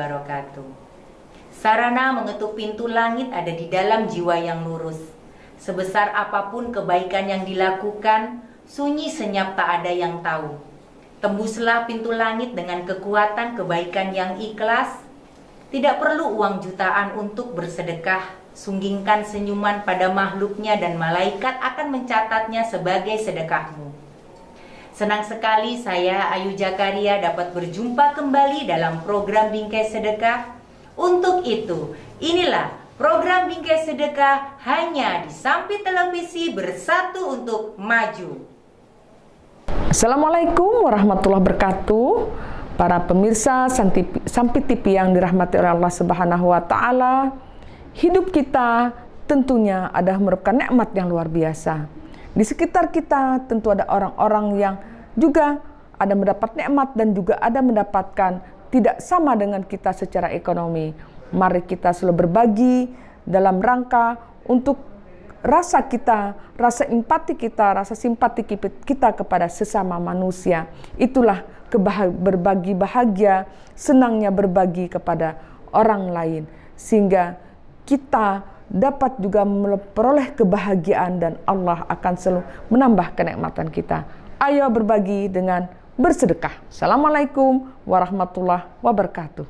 wabarakatuh. Sarana mengetuk pintu langit ada di dalam jiwa yang lurus. Sebesar apapun kebaikan yang dilakukan, sunyi senyap tak ada yang tahu. Tembuslah pintu langit dengan kekuatan kebaikan yang ikhlas. Tidak perlu uang jutaan untuk bersedekah. Sunggingkan senyuman pada makhluknya dan malaikat akan mencatatnya sebagai sedekahmu. Senang sekali saya Ayu Jakaria dapat berjumpa kembali dalam program Bingkai Sedekah. Untuk itu, inilah program Bingkai Sedekah hanya di Sampit Televisi, bersatu untuk maju. Assalamualaikum warahmatullahi wabarakatuh. Para pemirsa Sampit TV yang dirahmati oleh Allah Subhanahu wa taala. Hidup kita tentunya ada merupakan nikmat yang luar biasa. Di sekitar kita tentu ada orang-orang yang juga ada mendapat nikmat dan juga ada mendapatkan tidak sama dengan kita secara ekonomi. Mari kita selalu berbagi dalam rangka untuk rasa kita, rasa empati kita, rasa simpati kita kepada sesama manusia. Itulah berbagi bahagia, senangnya berbagi kepada orang lain. Sehingga kita dapat juga memperoleh kebahagiaan dan Allah akan selalu menambah kenikmatan kita. Ayo berbagi dengan bersedekah. Assalamualaikum warahmatullahi wabarakatuh.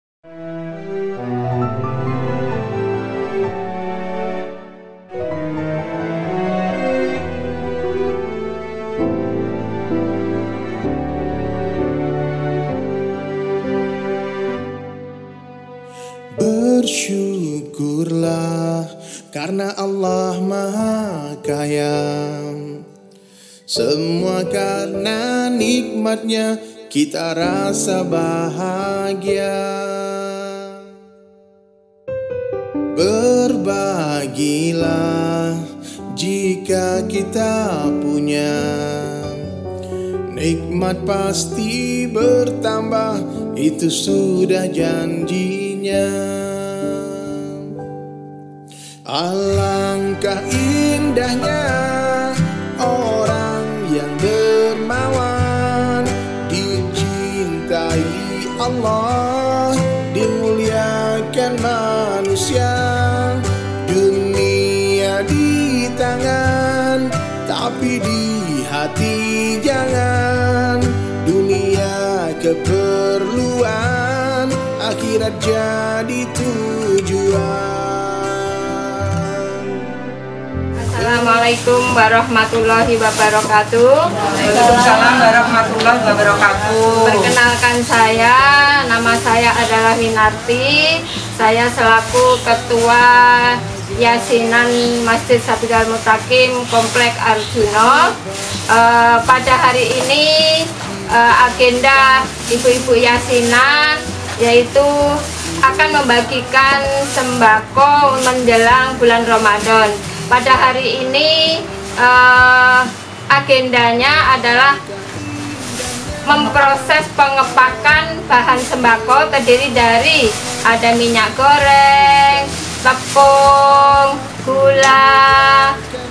Bersyukurlah karena Allah Maha Kaya. Semua karena nikmatnya kita rasa bahagia. Berbagilah jika kita punya, nikmat pasti bertambah, itu sudah janjinya. Alangkah indahnya orang yang dermawan, dicintai Allah, dimuliakan manusia. Dunia di tangan, tapi di hati jangan. Dunia keperluan, akhirat jadi tujuan. Assalamualaikum warahmatullahi wabarakatuh. Waalaikumsalam warahmatullahi wabarakatuh. Perkenalkan saya, nama saya adalah Winarti. Saya selaku Ketua Yasinan Masjid Sabiqul Mustaqim Komplek Arjuna. Pada hari ini agenda ibu-ibu Yasinan yaitu akan membagikan sembako menjelang bulan Ramadan. Pada hari ini agendanya adalah memproses pengepakan bahan sembako, terdiri dari ada minyak goreng, tepung, gula,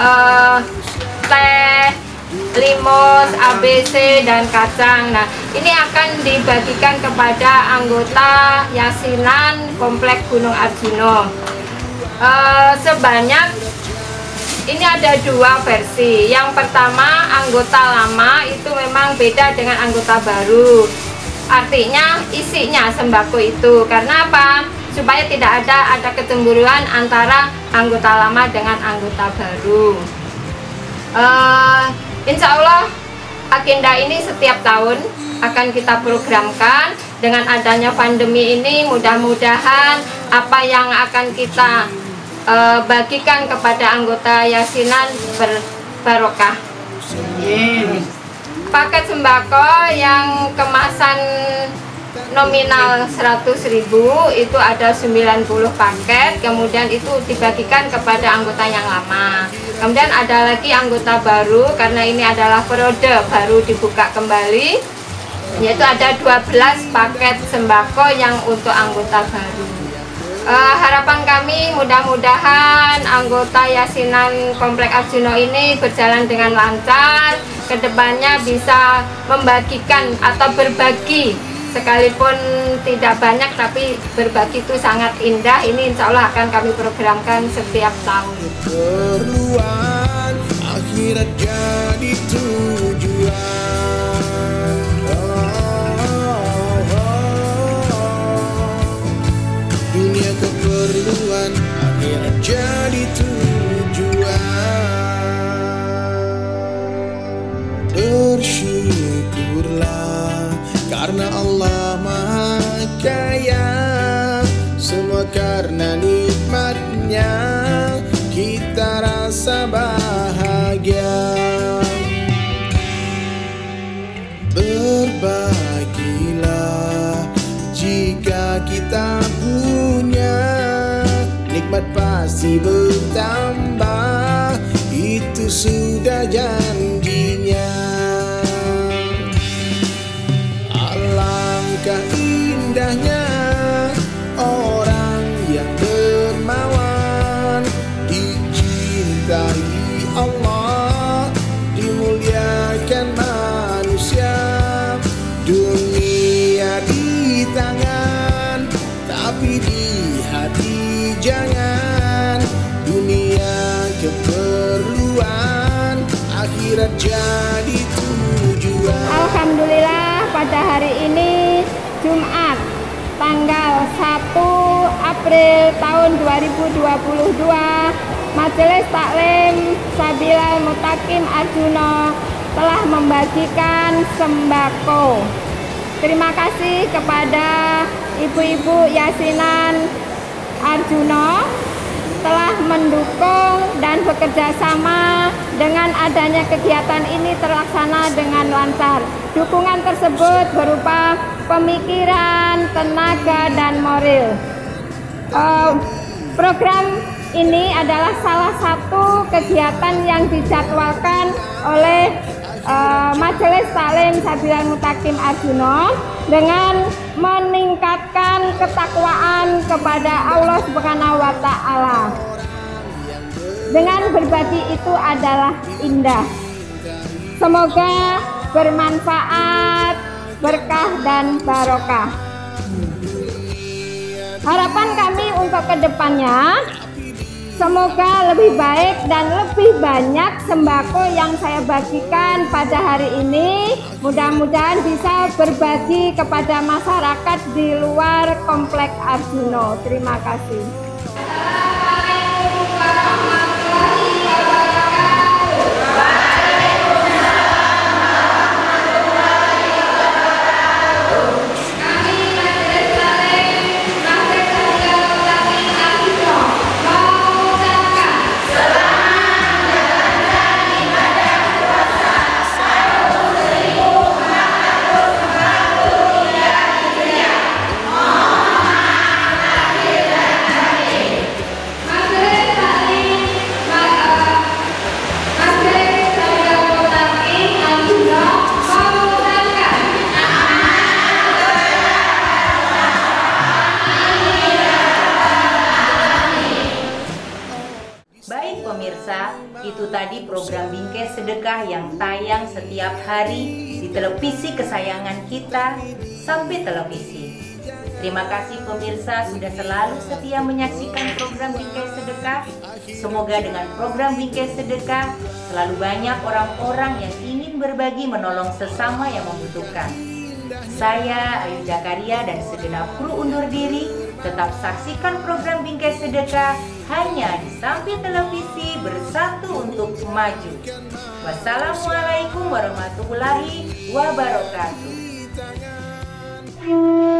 teh, limus, ABC, dan kacang. Nah, ini akan dibagikan kepada anggota Yasinan Komplek Gunung Arjuna. Sebanyak ini ada dua versi. Yang pertama, anggota lama itu memang beda dengan anggota baru. Artinya isinya sembako itu. Karena apa? Supaya tidak ada kecemburuan antara anggota lama dengan anggota baru. Insya Allah agenda ini setiap tahun akan kita programkan. Dengan adanya pandemi ini, mudah-mudahan apa yang akan kita bagikan kepada anggota Yasinan berbarokah. Paket sembako yang kemasan nominal 100.000 itu ada 90 paket, kemudian itu dibagikan kepada anggota yang lama. Kemudian ada lagi anggota baru, karena ini adalah periode baru dibuka kembali, yaitu ada 12 paket sembako yang untuk anggota baru. Harapan kami mudah-mudahan anggota Yasinan Komplek Arjuna ini berjalan dengan lancar, kedepannya bisa membagikan atau berbagi sekalipun tidak banyak tapi berbagi itu sangat indah. Ini insya Allah akan kami programkan setiap tahun. Keperluan akhirat jadi tujuan. Dunia keperluan, akhirat jadi tujuan. Bersyukurlah karena Allah Maha Kaya, semua karena nikmatnya kita rasa bahagia. Berbagilah jika kita punya, nikmat pasti bertambah, itu sudah janjinya. Alangkah indahnya orang yang dermawan, dicintai Allah, dimuliakan manusia. Dunia di tangan, tapi di hati jangan. Dunia keperluan, akhirat jadi tujuan. Alhamdulillah pada hari ini Jumat tanggal 1 April tahun 2022, Majelis Taklim Sabilal Mutakim Arjuna telah membagikan sembako. Terima kasih kepada Ibu-ibu Yasinan Arjuna telah mendukung dan bekerja sama dengan adanya kegiatan ini terlaksana dengan lancar. Dukungan tersebut berupa pemikiran, tenaga, dan moral. Program ini adalah salah satu kegiatan yang dijadwalkan oleh Majelis Taklim Sabilal Mutakim Arjuna dengan meningkatkan ketakwaan kepada Allah Subhanahu wa Ta'ala. Dengan berbagi itu adalah indah. Semoga bermanfaat, berkah dan barokah. Harapan kami untuk kedepannya, semoga lebih baik dan lebih banyak sembako yang saya bagikan pada hari ini. Mudah-mudahan bisa berbagi kepada masyarakat di luar Komplek Arjuna. Terima kasih. Itu tadi program Bingkai Sedekah yang tayang setiap hari di televisi kesayangan kita, Sampai Televisi. Terima kasih pemirsa sudah selalu setia menyaksikan program Bingkai Sedekah. Semoga dengan program Bingkai Sedekah selalu banyak orang-orang yang ingin berbagi menolong sesama yang membutuhkan. Saya Ayu Zakaria dan segenap kru undur diri. Tetap saksikan program Bingkai Sedekah hanya di Sampai Televisi, bersatu untuk maju. Wassalamualaikum warahmatullahi wabarakatuh.